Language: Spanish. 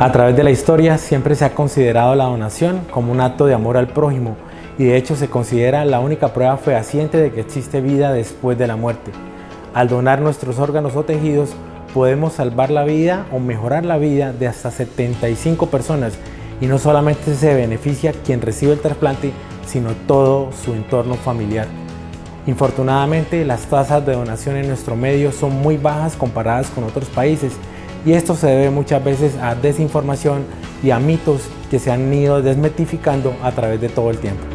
A través de la historia siempre se ha considerado la donación como un acto de amor al prójimo y de hecho se considera la única prueba fehaciente de que existe vida después de la muerte. Al donar nuestros órganos o tejidos podemos salvar la vida o mejorar la vida de hasta 75 personas y no solamente se beneficia quien recibe el trasplante, sino todo su entorno familiar. Infortunadamente, las tasas de donación en nuestro medio son muy bajas comparadas con otros países y esto se debe muchas veces a desinformación y a mitos que se han ido desmitificando a través de todo el tiempo.